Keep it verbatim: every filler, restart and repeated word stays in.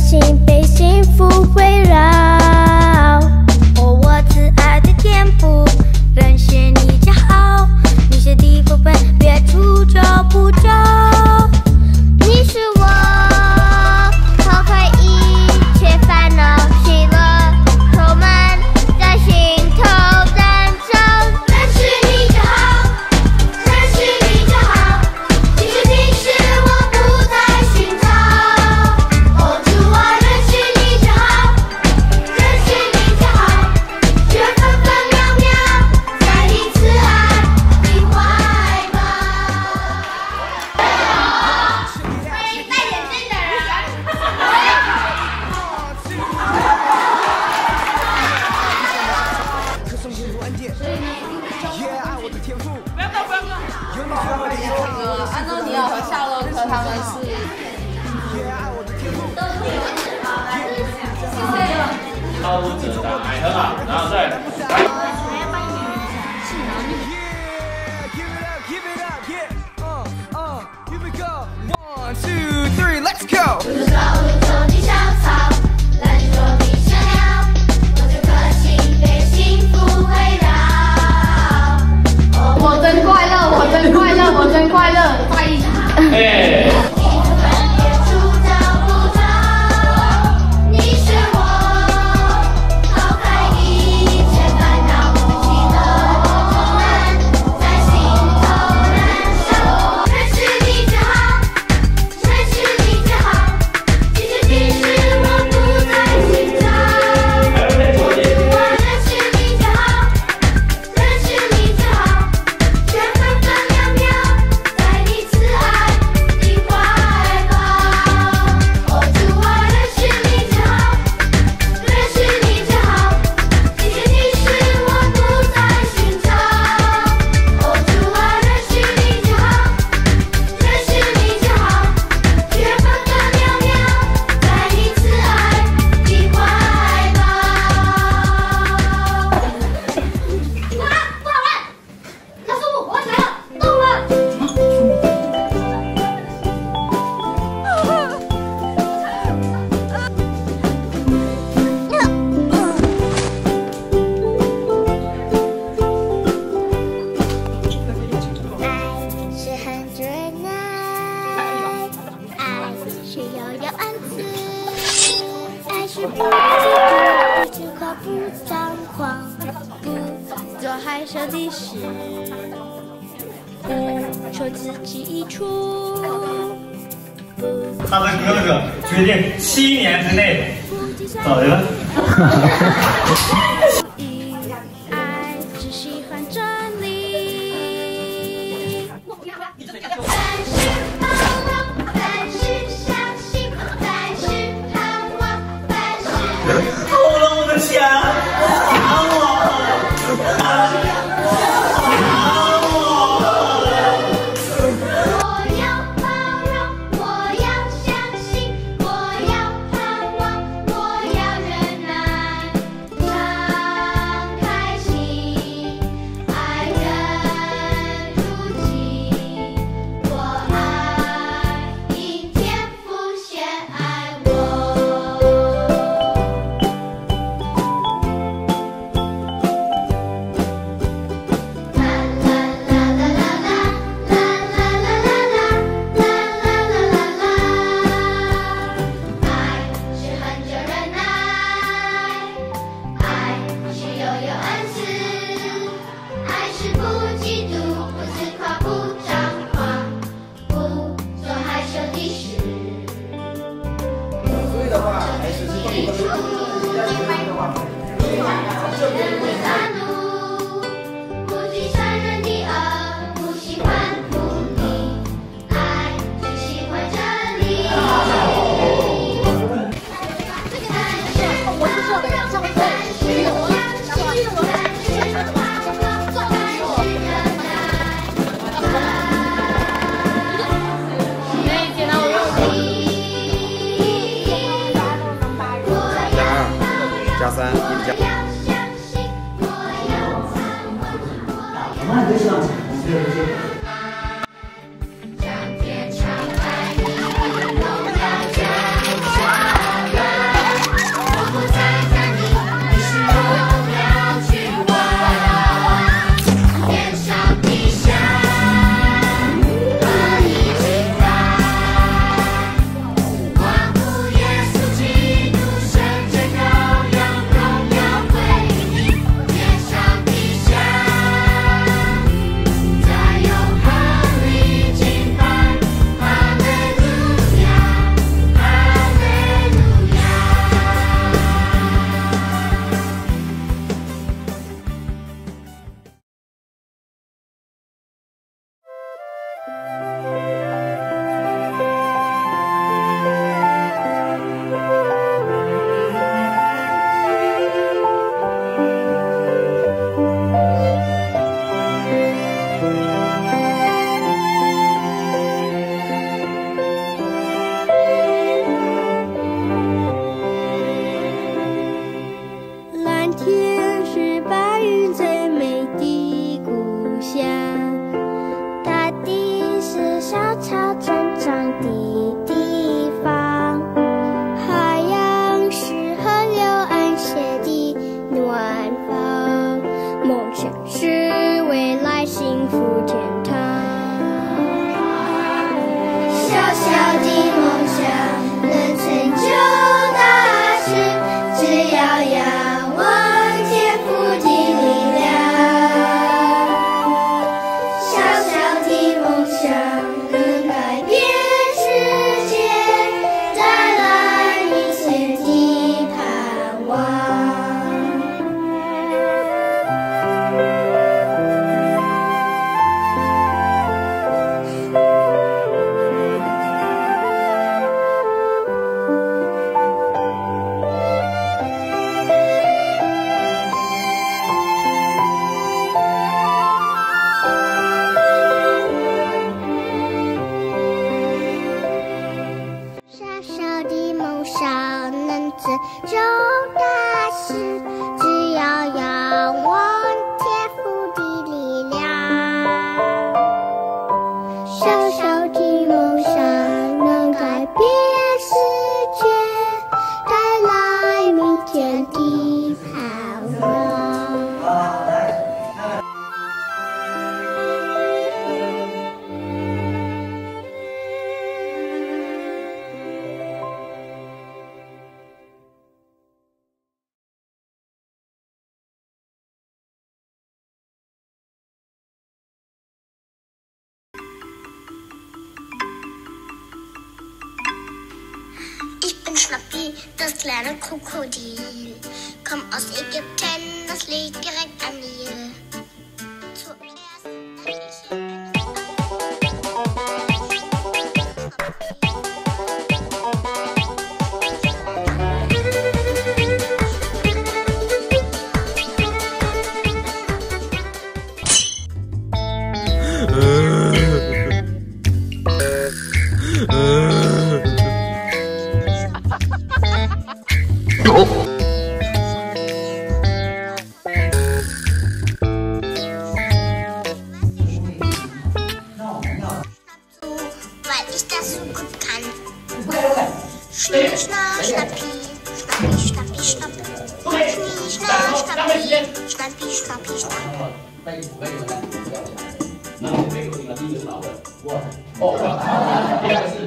心被幸福围绕。哦，我慈爱的天父，认识你就好。你是地府本，别处找不着。你是我抛开一切烦恼，喜乐充满在心头燃烧。认识你就好，认识你就好。其实你是我不再寻找。哦，主啊，认识你就好，认识你就好。却分分秒秒在你慈爱的怀抱。戴眼镜的人。 呃，安东尼奥和夏洛克他们是。 超者的海很好，然后再来。 One, two, three, let's go! 不知道路中的小草，蓝着的小鸟，我这颗心被幸福围绕。 我真快乐，我真快乐，我真快乐，在一起。 哎。 别处找不着，你是我抛开一切烦恼，喜乐充满在心头燃烧。认识你就好，认识你就好，其实你是我不再寻找。我认识你就好，认识你就好，却分分秒秒在你慈爱的怀抱。哦，主啊，认识你就好，认识你就好，其实你是我不再寻找。哦，主啊，认识你就好，认识你就好，却分分秒秒在你慈爱的怀抱。啊，不好玩！老师傅，我起来了，动了。爱是很热闹，爱是悠悠恩赐，爱是不嫉妒，只夸不张狂，不做害羞的事，不说自己一出， 他的哥哥决定七年之内走人了。 爱只喜欢真理。凡事包容，凡事相信，凡事盼望，凡事。 偷了我的钱，打我！ 我要包容，我要相信，我要盼望，我要忍耐，敞开心，爱人如己。我爱，因天父先爱我。 加三，一加。 天长海，一路要坚强。 天是白云最美的故乡，大地是小草成长的地方，海洋是河流安歇的暖房，梦想是未来幸福天堂。小小的梦想能成就大事，只要仰望天赋的力量。小小的梦想能改变世界，带来明天的盼望。小小的梦想能成就大事，只要仰望天赋的力量。小小的梦想能改变世界，带来明天的盼望。Ich bin Schnappi, das kleine Krokodil. Komm aus Ägypten, das liegt direkt am Nil. Zuerst hab ich ein weil ich das so gut kann. Schnie, schna, schnappi, schnappi, schnappi, schnapp. Schnie, schna, schnappi, schnappi, schnappi, schnapp. 然后这个听了第一个是老的，哇，哦，第二个是